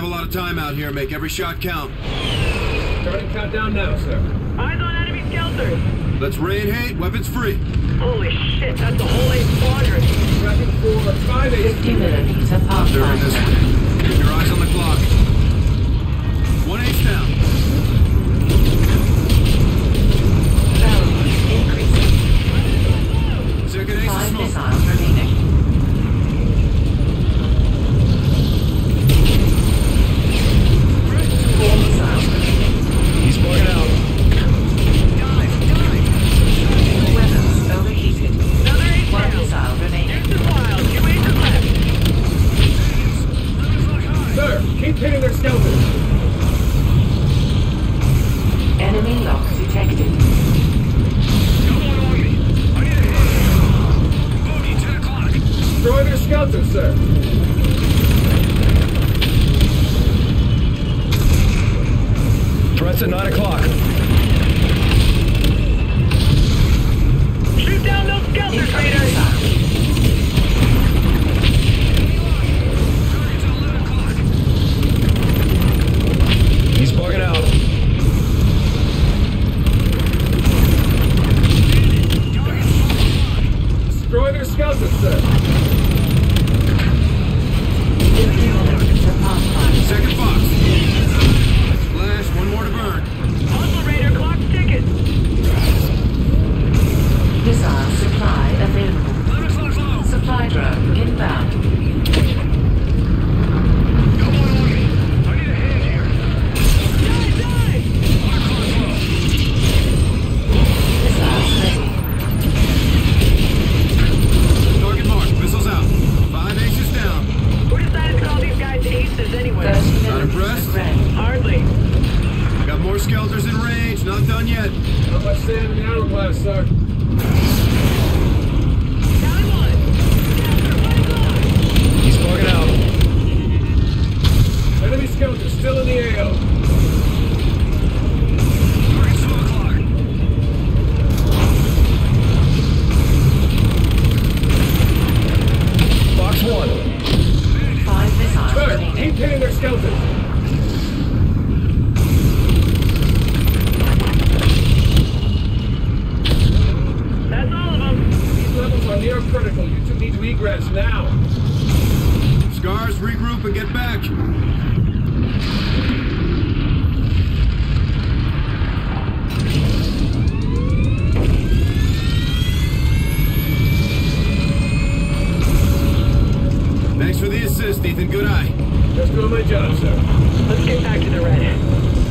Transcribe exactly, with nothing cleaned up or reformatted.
have a lot of time out here. Make every shot count. Starting countdown now, sir. Eyes on enemy skelters. Let's raid hate. Weapons free. Holy shit, that's a whole eight squadron. Tracking for five eight. fifty millimeter They're in this pathfinder. way. Keep your eyes on the clock. One ace down. Value increasing. Second ace is Five smoke. missiles remaining. Four missiles remaining. He's bugging out. Weapons overheated. Another eight One down. missile remaining. Here's the wild. Two aces left. Sir, keep hitting their skeletons. Enemy lock detected. Destroy their skeletons, sir. Threats at nine o'clock. Shoot down those skelter Incoming traders. missile. He's bugging out. Destroy their skeletons, sir. fifty millimeter pathfinder. Second box. Flash. One more to burn. Hustle Raider, clock's ticking. Missile supply available. Supply drone inbound. Die, die. Missiles ready. Target marked. Missiles out. Five aces down. Who decided to call these guys aces anyway? thirty Not millimeter impressed? ready. Hardly. Got more skeletons in range. Not done yet. Not much sand in the hourglass, sir. Down one. Skelter, fight on. He's bugging out. Enemy skeletons still in the A O. Box one. Five missiles Sir, remaining. keep hitting their skeletons. That's all of them. These levels are near critical. You two need to egress now. Scars, regroup and get back. Thanks for the assist, Ethan. Good eye. Just doing my job, sir. Let's get back to the red.